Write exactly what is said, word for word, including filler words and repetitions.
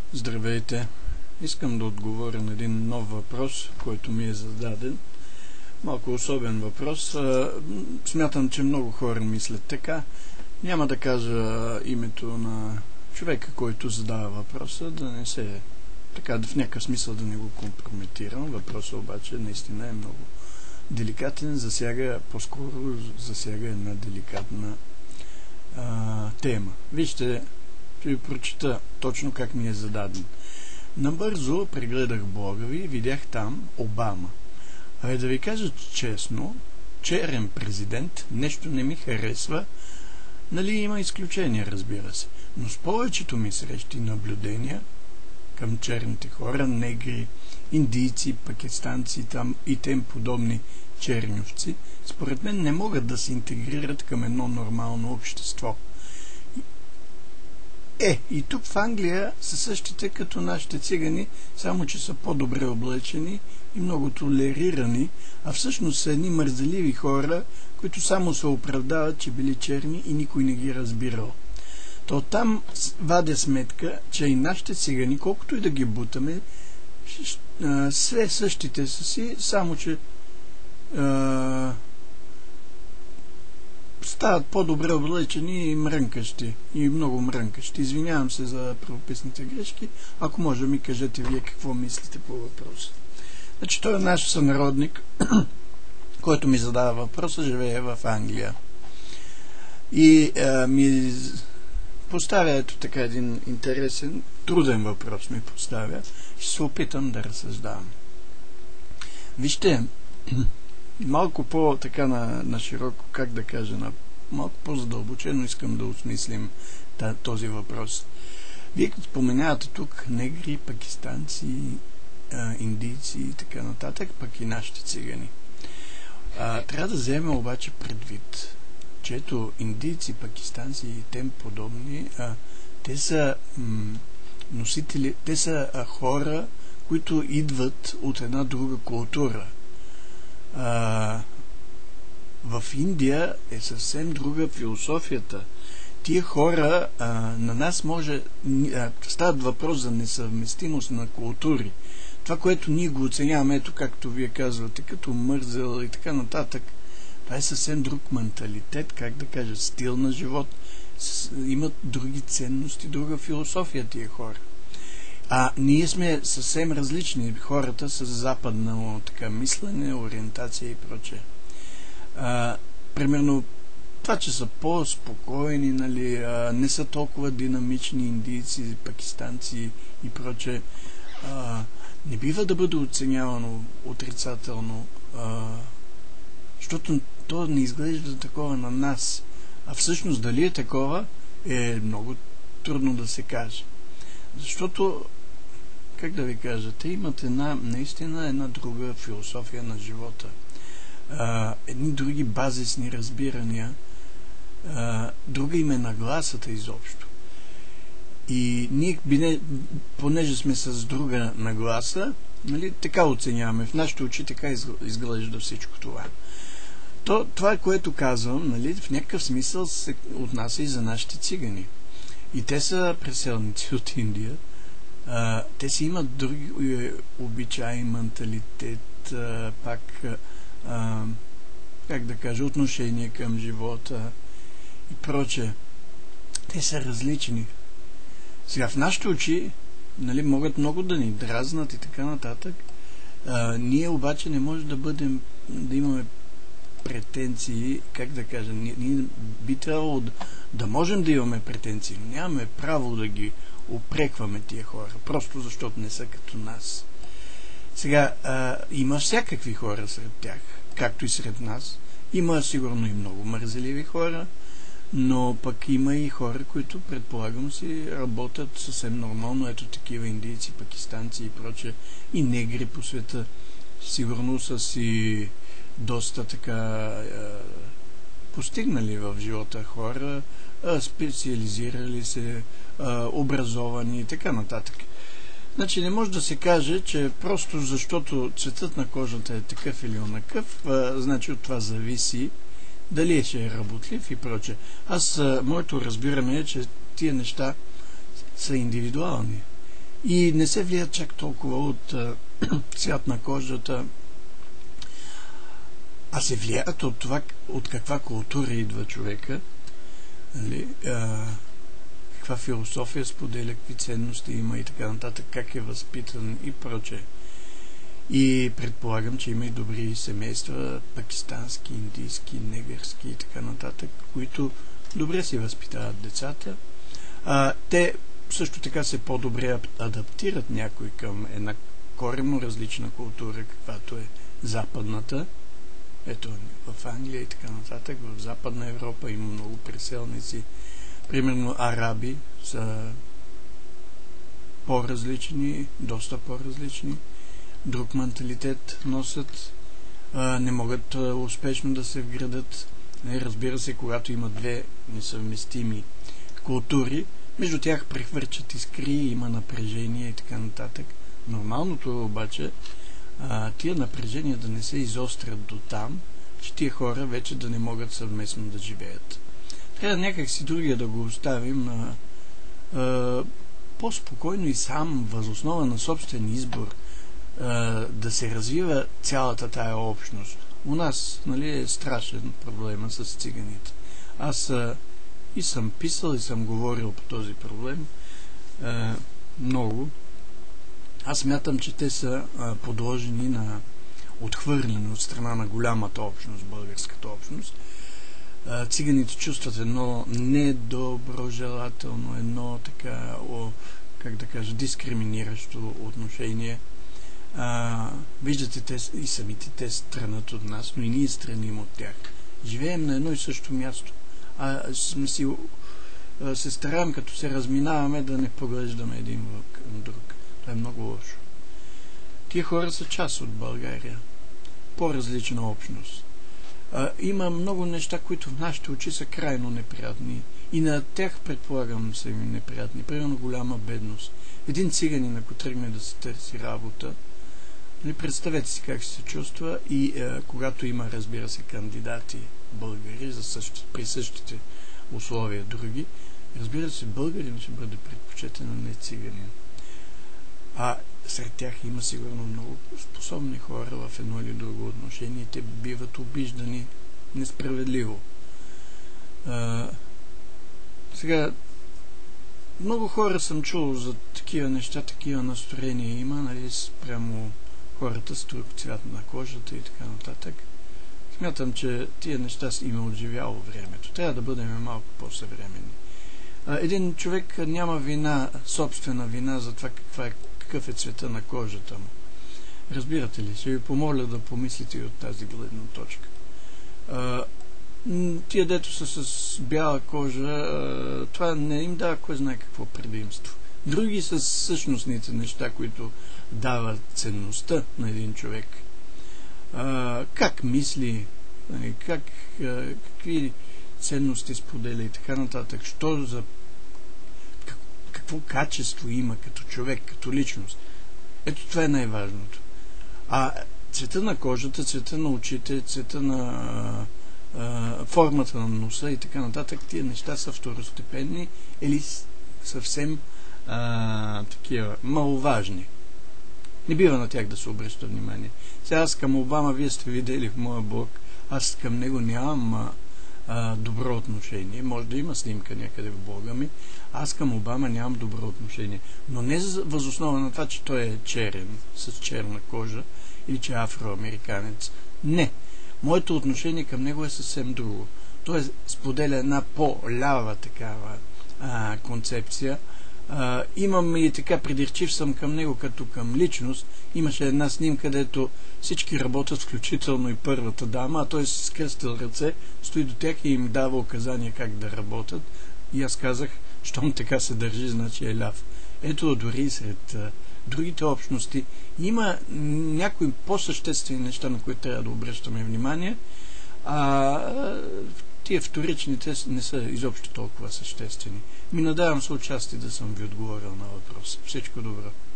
Здравейте! Искам да отговоря на един нов въпрос, който ми е зададен. Малко особен въпрос. Смятам, че много хора мислят така. Няма да кажа името на човека, който задава въпроса, да не се... така, в някакъв смисъл да не го компрометирам. Въпросът обаче наистина е много деликатен. Засяга, по-скоро засяга една деликатна а, тема. Вижте, ще ви прочита точно как ми е зададен. Набързо прегледах блога ви и видях там Обама. А е да ви кажа честно, черен президент, нещо не ми харесва. Нали, има изключения, разбира се. Но с повечето ми срещи и наблюдения към черните хора, негри, индийци, пакистанци там и тем подобни чернювци, според мен не могат да се интегрират към едно нормално общество. Е, и тук в Англия са същите като нашите цигани, само че са по-добре облечени и много толерирани, а всъщност са едни мързеливи хора, които само се оправдават, че били черни и никой не ги разбирал. То там вадя сметка, че и нашите цигани, колкото и да ги бутаме, все същите са си, само че а, стават по-добре облечени и мрънкащи, и много мрънкащи. Извинявам се за правописните грешки, ако може ми кажете вие какво мислите по въпроса. Значи той е наш сънародник, който ми задава въпроса, живее в Англия. И а, ми поставя ето така един интересен, труден въпрос ми поставя. Ще се опитам да разсъждавам. Вижте, малко по-така на, на широко, как да кажа, на, малко по-задълбочено искам да осмислим този въпрос. Вие като споменавате тук негри, пакистанци, а, индийци и така нататък, пък и нашите цигани. А, трябва да вземем обаче предвид, че ето индийци, пакистанци и тем подобни, а, те са м, носители, те са а, хора, които идват от една друга култура. А, в Индия е съвсем друга философията. Тия хора, а, на нас може а, стават въпрос за несъвместимост на култури. Това, което ние го оценяваме, ето както вие казвате, като мързел и така нататък, това е съвсем друг менталитет, как да кажа, стил на живот. С, имат други ценности, друга философия тия хора. А ние сме съвсем различни, хората с западно така мислене, ориентация и прочее. А, примерно, това, че са по-спокойни, нали, а, не са толкова динамични индийци, пакистанци и прочее, а, не бива да бъде оценявано отрицателно, а, защото то не изглежда такова на нас. А всъщност дали е такова, е много трудно да се каже. Защото, как да ви кажа, те имат една, наистина една друга философия на живота. А, едни други базисни разбирания, а, друга им е нагласата изобщо. И ние, понеже сме с друга нагласа, нали, така оценяваме. В нашите очи така изглежда всичко това. То, това, което казвам, нали, в някакъв смисъл се отнася и за нашите цигани. И те са преселници от Индия. А, те си имат други обичаи, менталитет, а, пак, а, как да кажа, отношение към живота и прочее. Те са различни. Сега, в нашите очи, нали, могат много да ни дразнат и така нататък. А, ние обаче не може да бъдем, да имаме претенции, как да кажа, ние, ние би трябвало да, да можем да имаме претенции, но нямаме право да ги упрекваме тия хора, просто защото не са като нас. Сега, а, има всякакви хора сред тях, както и сред нас. Има сигурно и много мързеливи хора, но пък има и хора, които, предполагам си, работят съвсем нормално. Ето такива индийци, пакистанци и прочее, и негри по света. Сигурно са си доста така е, постигнали в живота хора, е, специализирали се, е, образовани и така нататък. Значи не може да се каже, че просто защото цветът на кожата е такъв или онакъв, е, значи от това зависи дали ще е работлив и прочее. Аз, е, моето разбиране е, че тия неща са индивидуални. и не се влияят чак толкова от а, цвят на кожата, а се влияят от това, от каква култура идва човека, нали, а, каква философия споделя, какви ценности има и така нататък, как е възпитан и прочее. И предполагам, че има и добри семейства, пакистански, индийски, негърски и така нататък, които добре си възпитават децата. А, те също така се по-добре адаптират някой към една коренно различна култура, каквато е западната. Ето, в Англия и така нататък, в Западна Европа има много преселници. Примерно араби са по-различни, доста по-различни. Друг менталитет носят, а, не могат а, успешно да се вградат. Не, разбира се, когато има две несъвместими култури, между тях прехвърчат искри, има напрежение и така нататък. Нормалното е обаче а, тия напрежения да не се изострят до там, че тия хора вече да не могат съвместно да живеят. Трябва някак си другия да го оставим а, а, по-спокойно и сам, възоснова на собствен избор, да се развива цялата тая общност. У нас, нали, е страшен проблема с циганите. Аз а, и съм писал, и съм говорил по този проблем а, много. Аз смятам, че те са а, подложени на отхвърляне от страна на голямата общност, българската общност. А, циганите чувстват едно недоброжелателно, едно така, о, как да кажа, дискриминиращо отношение. А, виждате, те и самите те странат от нас, но и ние страним от тях. Живеем на едно и също място. А сме си, а, се стараем, като се разминаваме, да не поглеждаме един към друг. Това е много лошо. Тия хора са част от България. По-различна общност. А, има много неща, които в нашите очи са крайно неприятни. И на тях, предполагам, са им неприятни. Примерно голяма бедност. Един циганин, ако тръгне да се търси работа, не представете си как ще се чувства и е, когато има, разбира се, кандидати българи за същи, при същите условия други, разбира се, българин ще бъде предпочетен, а не циганин. А сред тях има сигурно много способни хора в едно или друго отношение. Те биват обиждани несправедливо. А, сега, много хора съм чул за такива неща, такива настроения има, нали, спрямо хората с друг цвят на кожата и така нататък. Смятам, че тия неща има отживяло времето. Трябва да бъдем малко по-съвременни. Един човек няма вина, собствена вина за това каква е, какъв е цвета на кожата му. Разбирате ли? Ще ви помоля да помислите и от тази гледна точка. Тия, дето са с бяла кожа, това не им дава кой знае какво предимство. Други са същностните неща, които дават ценността на един човек. А, как мисли, как, а, какви ценности споделя и така нататък, що за как, какво качество има като човек, като личност. Ето това е най-важното. А цвета на кожата, цвета на очите, цвета на а, формата на носа и така нататък, тия неща са второстепенни или съвсем а, такива маловажни. Не бива на тях да се обръща внимание. Сега аз към Обама, вие сте видели в моя блог, аз към него нямам а, а, добро отношение. Може да има снимка някъде в блога ми. Аз към Обама нямам добро отношение. Но не възоснова на това, че той е черен, с черна кожа, или че е афроамериканец. Не. Моето отношение към него е съвсем друго. Той споделя една по-лява такава а, концепция. Uh, имам и така, придирчив съм към него като към личност. Имаше една снимка, където всички работят, включително и първата дама, а той си скръстил ръце, стои до тях и им дава указания как да работят. И аз казах, щом така се държи, значи е ляв. Ето, дори сред uh, другите общности има някои по-съществени неща, на които трябва да обръщаме внимание, а тия вторичните не са изобщо толкова съществени. Ми надявам се отчасти да съм ви отговорил на въпроса. Всичко добро.